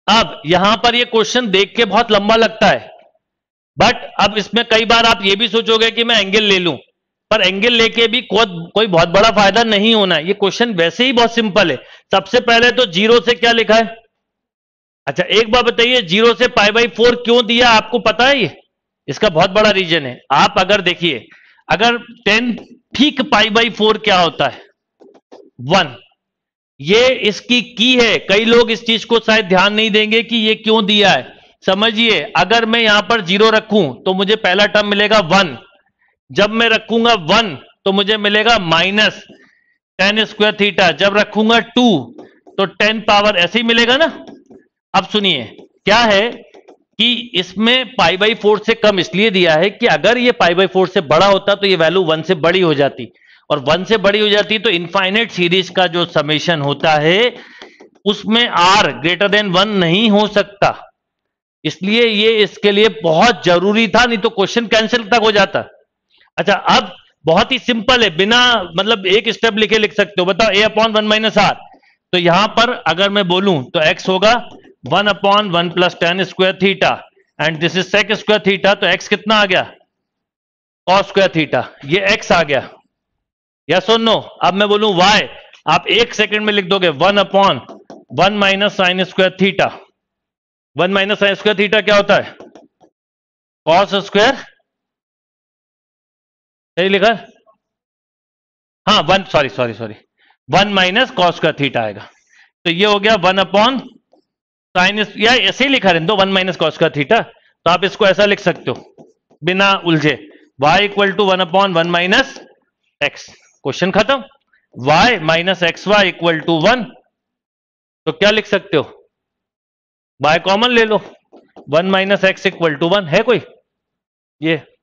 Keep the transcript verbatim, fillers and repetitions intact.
अब यहां पर ये क्वेश्चन देख के बहुत लंबा लगता है, बट अब इसमें कई बार आप ये भी सोचोगे कि मैं एंगल ले लूं, पर एंगल लेके भी को, कोई बहुत बड़ा फायदा नहीं होना है। ये क्वेश्चन वैसे ही बहुत सिंपल है। सबसे पहले तो जीरो से क्या लिखा है? अच्छा एक बार बताइए, जीरो से पाई बाई फोर क्यों दिया, आपको पता है? ये इसका बहुत बड़ा रीजन है। आप अगर देखिए, अगर टेन ठीक पाई बाई फोर क्या होता है? वन। ये इसकी की है। कई लोग इस चीज को शायद ध्यान नहीं देंगे कि ये क्यों दिया है। समझिए, अगर मैं यहां पर जीरो रखूं तो मुझे पहला टर्म मिलेगा वन। जब मैं रखूंगा वन तो मुझे मिलेगा माइनस टेन स्क्वायर थीटा। जब रखूंगा टू तो टेन पावर ऐसे ही मिलेगा ना। अब सुनिए, क्या है कि इसमें पाई बाई फोर से कम इसलिए दिया है कि अगर ये पाई बाई फोर से बड़ा होता तो ये वैल्यू वन से बड़ी हो जाती, और वन से बड़ी हो जाती तो इनफाइनाइट सीरीज का जो समेशन होता है उसमें आर ग्रेटर देन वन नहीं हो सकता। इसलिए ये इसके लिए बहुत जरूरी था, नहीं तो क्वेश्चन कैंसिल तक हो जाता। अच्छा, अब बहुत ही सिंपल है, बिना मतलब एक स्टेप लिखे लिख सकते हो। बताओ, A upon one minus R. तो यहां पर अगर मैं बोलूं तो एक्स होगा one upon one plus tan square theta, and this is sec square theta. तो एक्स कितना आ गया? Cos square theta. ये एक्स आ गया, यस और नो? अब मैं बोलूं वाई, आप एक सेकंड में लिख दोगे one upon one minus sine square theta. One minus sine square theta क्या होता है? Cos square. सही लिखा? हाँ, one sorry sorry sorry one minus cos square theta आएगा। तो ये हो गया वन अपॉन साइन, या ऐसे ही लिखा रहने दो, one minus cos square theta. तो आप इसको ऐसा लिख सकते हो बिना उलझे, y equal to one upon one minus X. Question खत्म। y minus X Y equal to one. तो क्या लिख सकते हो? y कॉमन ले लो, one minus X equal to one है कोई? ये